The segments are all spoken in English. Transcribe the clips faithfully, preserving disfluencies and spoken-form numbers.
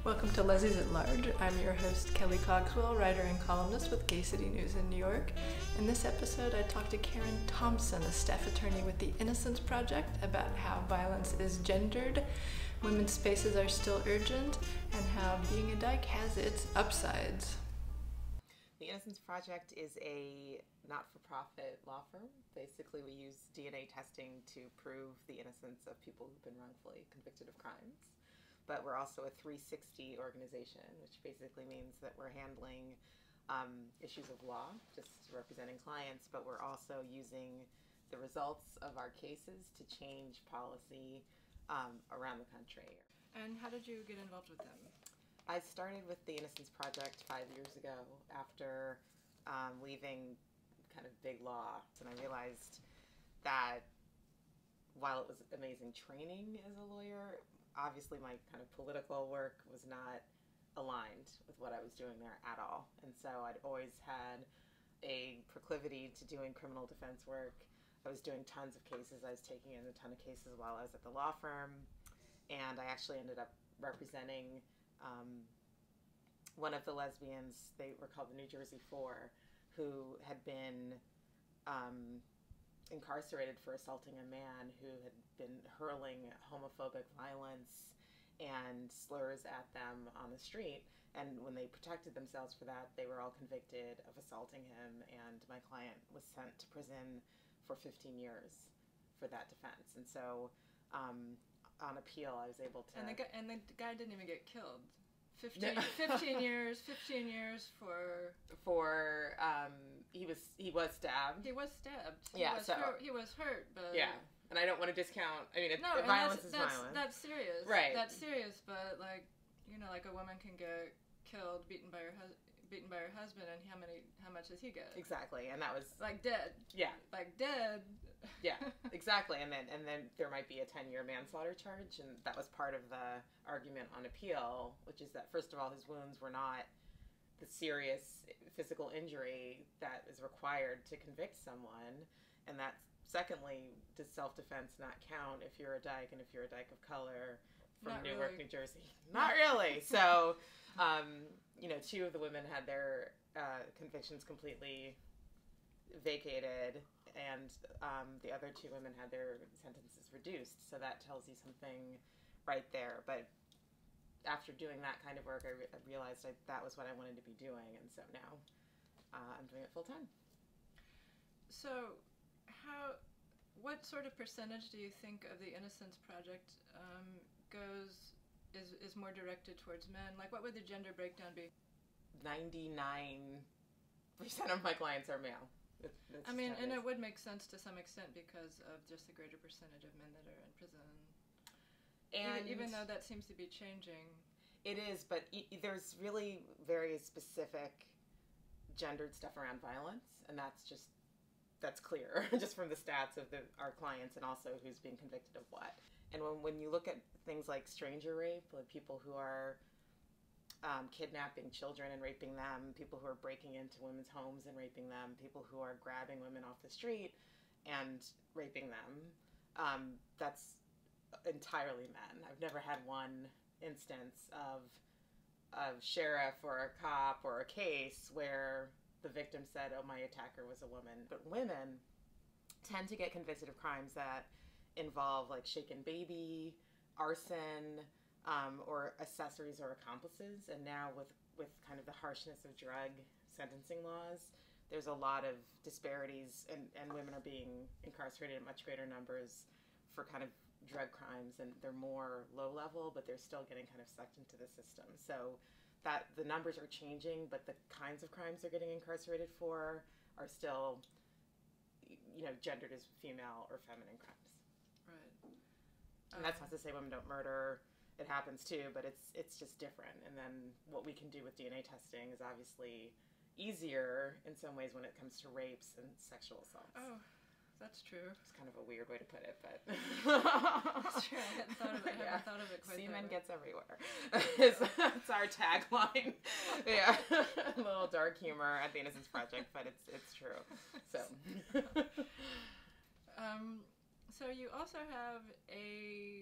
Welcome to Lesbies at Large. I'm your host, Kelly Cogswell, writer and columnist with Gay City News in New York. In this episode, I talked to Karen Thompson, a staff attorney with the Innocence Project, about how violence is gendered, women's spaces are still urgent, and how being a dyke has its upsides. The Innocence Project is a not-for-profit law firm. Basically, we use D N A testing to prove the innocence of people who've been wrongfully convicted of crimes. But we're also a three sixty organization, which basically means that we're handling um, issues of law, just representing clients, but we're also using the results of our cases to change policy um, around the country. And how did you get involved with them? I started with the Innocence Project five years ago after um, leaving kind of big law, and I realized that while it was amazing training as a lawyer, obviously my kind of political work was not aligned with what I was doing there at all. And so I'd always had a proclivity to doing criminal defense work. I was doing tons of cases. I was taking in a ton of cases while I was at the law firm. And I actually ended up representing um, one of the lesbians, they were called the New Jersey Four, who had been um, incarcerated for assaulting a man who had been hurling homophobic violence and slurs at them on the street. And when they protected themselves for that, they were all convicted of assaulting him, and my client was sent to prison for fifteen years for that defense. And so um, on appeal, I was able to... And the guy, and the guy didn't even get killed. fifteen, fifteen years, fifteen years for... For, um, he was he was stabbed. He was stabbed. He Yeah, was so... Hurt, he was hurt, but... Yeah, and I don't want to discount, I mean, it, no, violence that's, is that's, violence. That's serious. Right. That's serious, but, like, you know, like a woman can get killed, beaten by her husband, beaten by her husband, and how many, how much does he get? Exactly, and that was... Like, dead. Yeah. Like, dead. Yeah, exactly, and then and then there might be a ten-year manslaughter charge, and that was part of the argument on appeal, which is that, first of all, his wounds were not the serious physical injury that is required to convict someone, and that, secondly, does self-defense not count if you're a dyke and if you're a dyke of color from Not Newark, really. New Jersey? Not really. So, um, you know, two of the women had their uh, convictions completely vacated, and um, the other two women had their sentences reduced. So that tells you something right there. But after doing that kind of work, I, re- I realized I, that was what I wanted to be doing, and so now uh, I'm doing it full time. So, how, what sort of percentage do you think of the Innocence Project um, goes, is, is more directed towards men? Like, what would the gender breakdown be? ninety-nine percent of my clients are male. It, I mean, and it would make sense to some extent because of just the greater percentage of men that are in prison. And even, even though that seems to be changing. It is, but e- there's really very specific gendered stuff around violence, and that's just, that's clear, just from the stats of the, our clients and also who's being convicted of what. And when, when you look at things like stranger rape, like people who are um, kidnapping children and raping them, people who are breaking into women's homes and raping them, people who are grabbing women off the street and raping them, um, that's entirely men. I've never had one instance of of sheriff or a cop or a case where the victim said, oh, my attacker was a woman. But women tend to get convicted of crimes that involve like shaken baby, arson, um, or accessories or accomplices. And now with, with kind of the harshness of drug sentencing laws, there's a lot of disparities, and, and women are being incarcerated in much greater numbers for kind of drug crimes, and they're more low level, but they're still getting kind of sucked into the system. So that the numbers are changing, but the kinds of crimes they're getting incarcerated for are still, you know, gendered as female or feminine crimes. Right. And that's not to say women don't murder. It happens too, but it's it's just different. And then what we can do with D N A testing is obviously easier in some ways when it comes to rapes and sexual assaults. Oh, that's true. It's kind of a weird way to put it, but... That's true. I hadn't thought of it, I hadn't yeah. thought of it quite Semen that way. gets everywhere. it's, it's our tagline. Yeah. A little dark humor at the Innocence Project, but it's it's true. So... um, so you also have a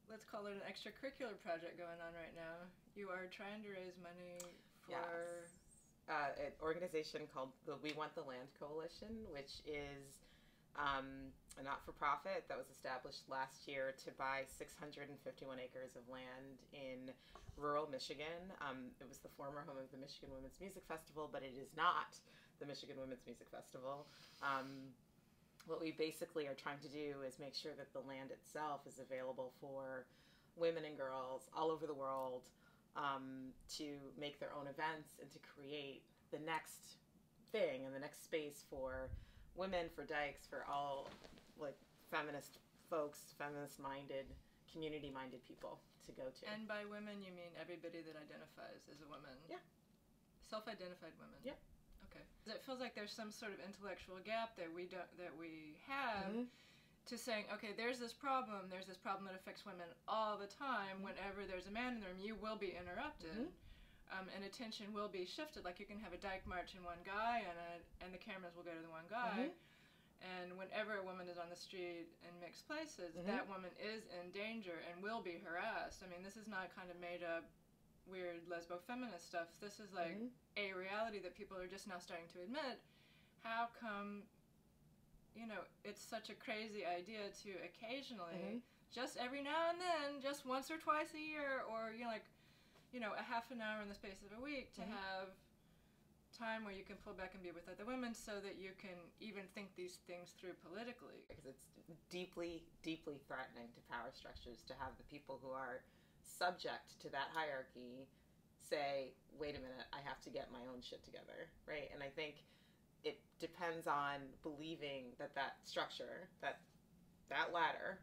let's call it an extracurricular project going on right now. You are trying to raise money for... Yes. Uh, an organization called the We Want the Land Coalition, which is um, a not-for-profit that was established last year to buy six hundred fifty-one acres of land in rural Michigan. Um, it was the former home of the Michigan Women's Music Festival, but it is not the Michigan Women's Music Festival. Um, what we basically are trying to do is make sure that the land itself is available for women and girls all over the world Um, to make their own events and to create the next thing and the next space for women, for dykes, for all like feminist folks, feminist-minded, community-minded people to go to. And by women, you mean everybody that identifies as a woman? Yeah. Self-identified women? Yep. Okay. It feels like there's some sort of intellectual gap that we don't, that we have. Mm-hmm. To saying, okay, there's this problem, there's this problem that affects women all the time. Whenever there's a man in the room, you will be interrupted. Mm-hmm. Um, and attention will be shifted. Like you can have a dyke march and one guy, and a, and the cameras will go to the one guy. Mm-hmm. And whenever a woman is on the street in mixed places, mm-hmm. that woman is in danger and will be harassed. I mean, this is not kind of made up weird lesbo-feminist stuff. This is like mm-hmm. a reality that people are just now starting to admit. How come... You know, it's such a crazy idea to occasionally, mm-hmm. just every now and then, just once or twice a year, or, you know, like, you know, a half an hour in the space of a week to mm-hmm. have time where you can pull back and be with other women so that you can even think these things through politically. Because it's deeply, deeply threatening to power structures to have the people who are subject to that hierarchy say, wait a minute, I have to get my own shit together, right? And I think... it depends on believing that that structure, that that ladder,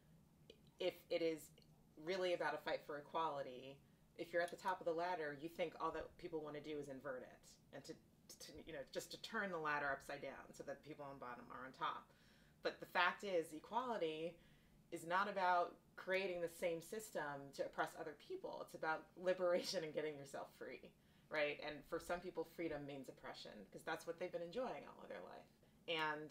if it is really about a fight for equality, if you're at the top of the ladder, you think all that people want to do is invert it and to, to you know, just to turn the ladder upside down so that people on bottom are on top. But the fact is, equality is not about creating the same system to oppress other people. It's about liberation and getting yourself free. Right? And for some people, freedom means oppression because that's what they've been enjoying all of their life. And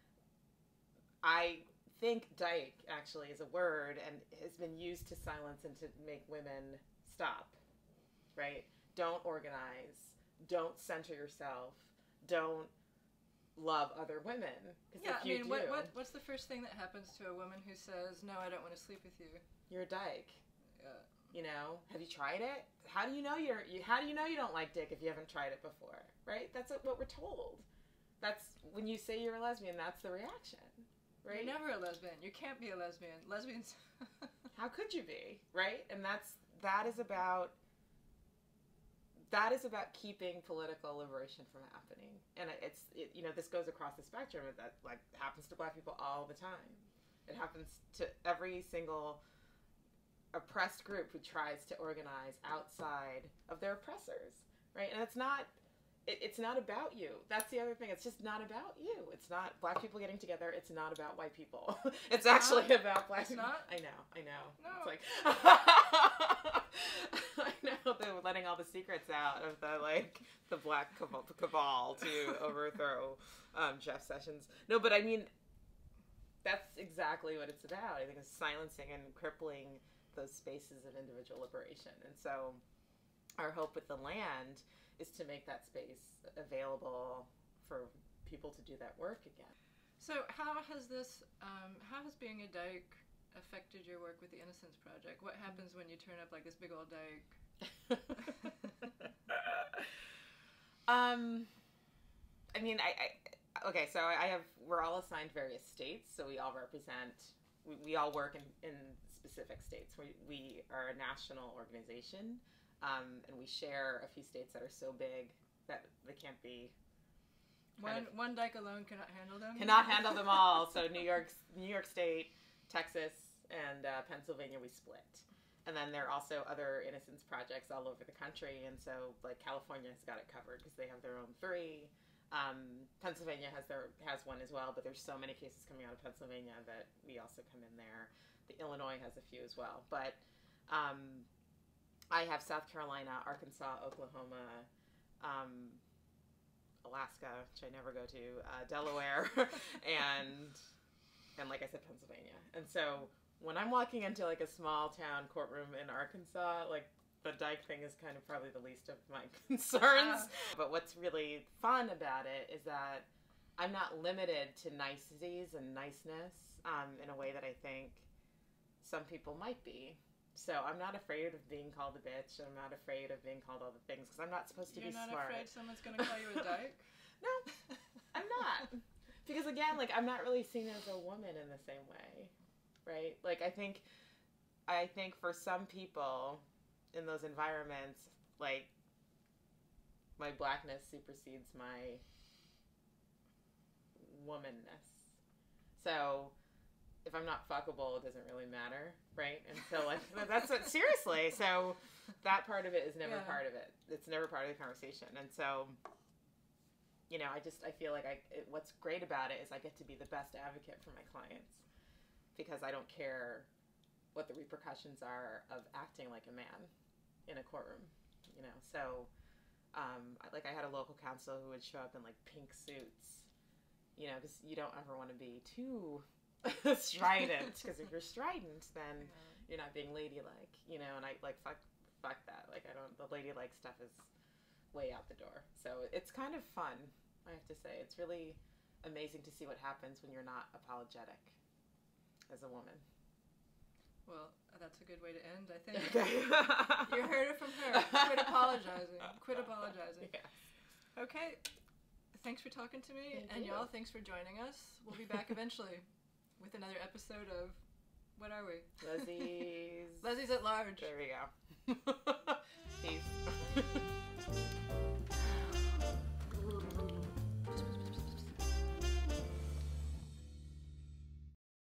I think dyke actually is a word and has been used to silence and to make women stop, right? Don't organize. Don't center yourself. Don't love other women. Yeah, I mean, do, what, what, what's the first thing that happens to a woman who says, no, I don't want to sleep with you? You're a dyke. Yeah. You know, have you tried it? How do you know you're? You, how do you know you don't like dick if you haven't tried it before? Right? That's what we're told. That's when you say you're a lesbian. That's the reaction, right? You're never a lesbian. You can't be a lesbian. Lesbians. How could you be? Right? And that's that is about that is about keeping political liberation from happening. And it's it, you know, this goes across the spectrum. That like happens to Black people all the time. It happens to every single oppressed group who tries to organize outside of their oppressors, right? And it's not it, it's not about you. That's the other thing. It's just not about you. It's not Black people getting together. It's not about white people. It's actually not, about Black it's people. Not? I know. I know. No. It's like I know they're letting all the secrets out of the like the Black cabal, cabal to overthrow um, Jeff Sessions. No, but I mean that's exactly what it's about. I think it's silencing and crippling those spaces of individual liberation. And so our hope with the land is to make that space available for people to do that work again. So how has this, um, how has being a dyke affected your work with the Innocence Project? What happens when you turn up like this big old dyke? um, I mean, I, I, okay, so I have, we're all assigned various states, so we all represent, we, we all work in, in specific states. We, we are a national organization, um, and we share a few states that are so big that they can't be. One of, one dyke alone cannot handle them. Cannot handle them all. So New York, New York State, Texas, and uh, Pennsylvania, we split. And then there are also other Innocence projects all over the country, and so like California's got it covered because they have their own three. Um, Pennsylvania has their has one as well, but there's so many cases coming out of Pennsylvania that we also come in there. The Illinois has a few as well, but um, I have South Carolina, Arkansas, Oklahoma, um, Alaska, which I never go to, uh, Delaware, and and like I said, Pennsylvania. And so when I'm walking into like a small town courtroom in Arkansas, like the dyke thing is kind of probably the least of my concerns. Uh. But what's really fun about it is that I'm not limited to niceties and niceness um, in a way that I think some people might be. So I'm not afraid of being called a bitch. I'm not afraid of being called all the things because I'm not supposed to You're be smart. smart. You're not afraid someone's going to call you a dyke? No, I'm not. Because again, like I'm not really seen as a woman in the same way, right? Like I think, I think for some people in those environments, like my blackness supersedes my womanness. So if I'm not fuckable, it doesn't really matter, right? And so like that's what, seriously. So that part of it is never yeah. part of it. It's never part of the conversation. And so, you know, I just I feel like I it, what's great about it is I get to be the best advocate for my clients because I don't care what the repercussions are of acting like a man in a courtroom, you know. So, um, like I had a local counsel who would show up in like pink suits, you know, because you don't ever want to be too strident because if you're strident, then yeah. you're not being ladylike, you know. And I like fuck fuck that. Like I don't. The ladylike stuff is way out the door. So it's kind of fun, I have to say. It's really amazing to see what happens when you're not apologetic as a woman. Well, that's a good way to end, I think. Okay. You heard it from her. Quit apologizing. Quit apologizing. Yes. Okay. Thanks for talking to me. Thank and you. Y'all, thanks for joining us. We'll be back eventually with another episode of, what are we? Leslie's. Leslie's at Large. There we go. Peace.